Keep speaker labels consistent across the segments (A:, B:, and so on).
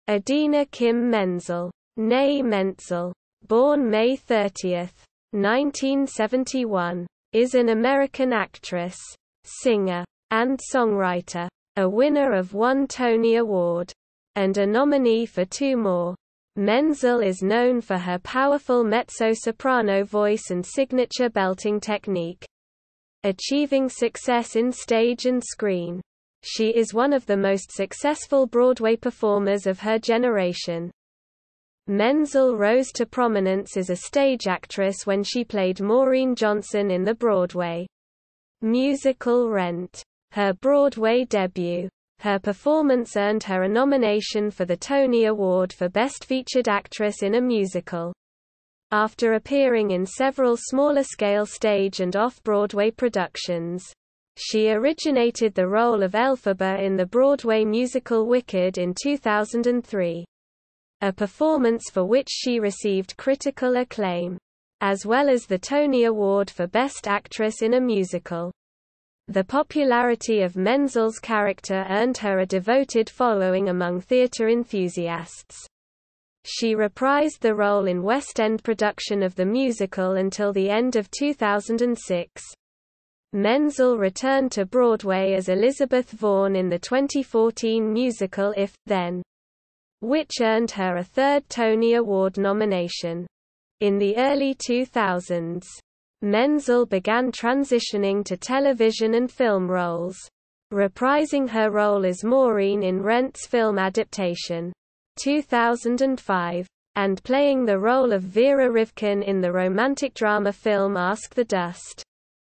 A: Idina Kim Menzel, née Mentzel, born May 30, 1971, is an American actress, singer, and songwriter, a winner of 1 Tony Award, and a nominee for 2 more. Menzel is known for her powerful mezzo-soprano voice and signature belting technique. Achieving success in stage and screen, she is one of the most successful Broadway performers of her generation. Menzel rose to prominence as a stage actress when she played Maureen Johnson in the Broadway musical Rent, her Broadway debut. Her performance earned her a nomination for the Tony Award for Best Featured Actress in a Musical. After appearing in several smaller-scale stage and off-Broadway productions, she originated the role of Elphaba in the Broadway musical Wicked in 2003. A performance for which she received critical acclaim, as well as the Tony Award for Best Actress in a Musical. The popularity of Menzel's character earned her a devoted following among theatre enthusiasts. She reprised the role in West End production of the musical until the end of 2006. Menzel returned to Broadway as Elizabeth Vaughan in the 2014 musical If, Then, which earned her a 3rd Tony Award nomination. In the early 2000s, Menzel began transitioning to television and film roles, reprising her role as Maureen in Rent's film adaptation, 2005, and playing the role of Vera Rivkin in the romantic drama film Ask the Dust,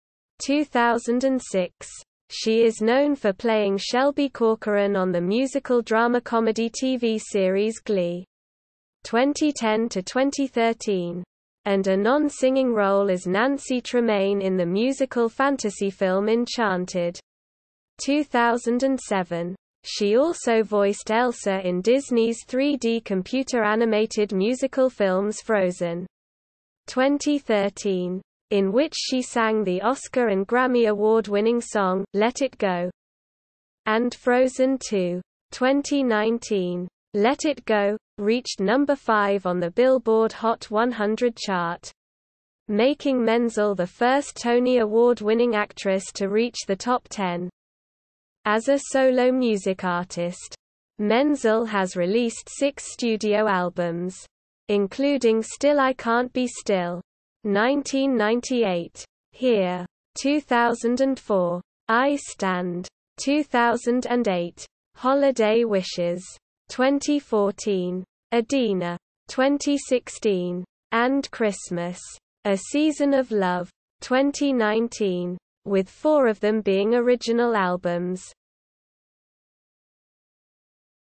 A: 2006. She is known for playing Shelby Corcoran on the musical drama comedy TV series Glee, 2010 to 2013. And a non-singing role as Nancy Tremaine in the musical fantasy film Enchanted, 2007. She also voiced Elsa in Disney's 3D computer-animated musical films Frozen, 2013, in which she sang the Oscar and Grammy Award-winning song, Let It Go, and Frozen 2, 2019. Let It Go reached number 5 on the Billboard Hot 100 chart, making Menzel the first Tony Award-winning actress to reach the top 10. As a solo music artist, Menzel has released 6 studio albums, including Still I Can't Be Still, 1998, Here, 2004, I Stand, 2008, Holiday Wishes, 2014, Idina, 2016, and Christmas, A Season of Love, 2019, with 4 of them being original albums.